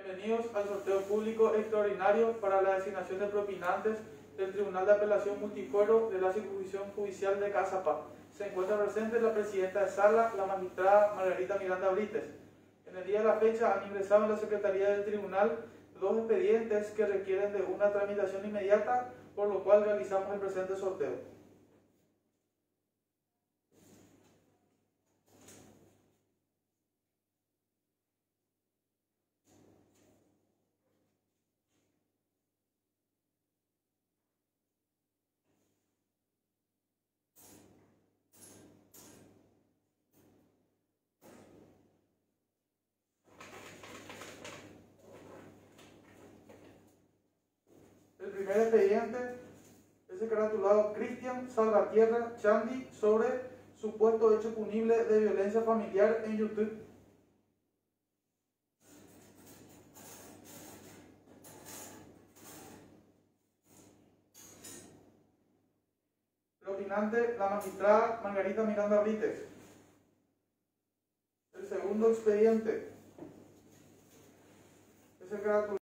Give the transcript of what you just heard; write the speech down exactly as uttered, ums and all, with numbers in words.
Bienvenidos al sorteo público extraordinario para la designación de propinantes del Tribunal de Apelación Multiforo de la Circunscripción Judicial de Caazapá. Se encuentra presente la presidenta de sala, la magistrada Margarita Miranda Brites. En el día de la fecha han ingresado en la Secretaría del Tribunal dos expedientes que requieren de una tramitación inmediata, por lo cual realizamos el presente sorteo. El primer expediente es el caratulado Cristian Salvatierra Chandi sobre supuesto hecho punible de violencia familiar en YouTube. Propinante, la magistrada Margarita Miranda Brites. El segundo expediente es el caratulado